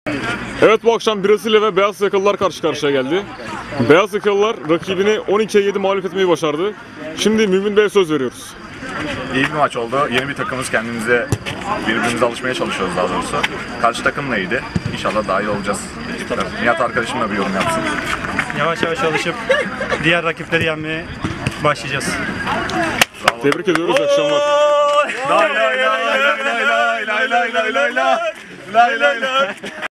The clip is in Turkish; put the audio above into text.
Evet, bu akşam Brezilya ve Beyaz Yakalılar karşı karşıya geldi. Beyaz Yakalılar rakibini 12'ye 7 mağlup etmeyi başardı. Şimdi Mümin Bey'e söz veriyoruz. İyi bir maç oldu. Yeni bir takımız, birbirimize alışmaya çalışıyoruz daha doğrusu. Karşı takım da iyiydi. İnşallah daha iyi olacağız. Nihat arkadaşım da bir yorum yapsın. Yavaş yavaş alışıp diğer rakipleri yenmeye başlayacağız. Bravo. Tebrik ediyoruz, iyi akşamlar. Lay lay lay lay lay lay lay lay lay lay lay lay lay.